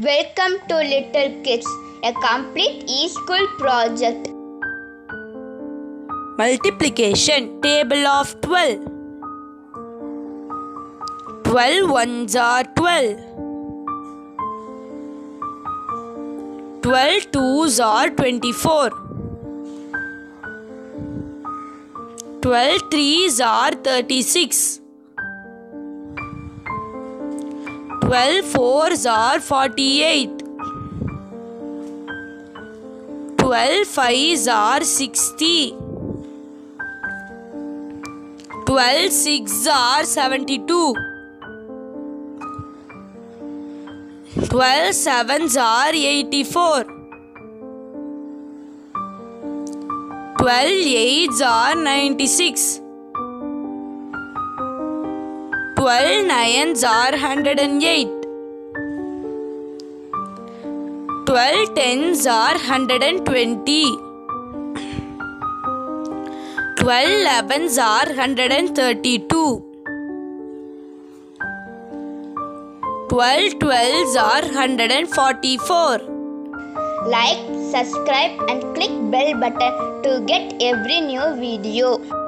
Welcome to Little Kids, a complete e-school project. Multiplication table of 12. 12 ones are 12. 12 twos are 24. 12 threes are 36. 12 fours are 48. 12 fives are 60. 12 sixes are 72. 12 sevens are 84. 12 eights are 96. 12 nines are 108. 12 tens are 120. 12 elevens are 132. 12 twelves are 144. Like, subscribe and click bell button to get every new video.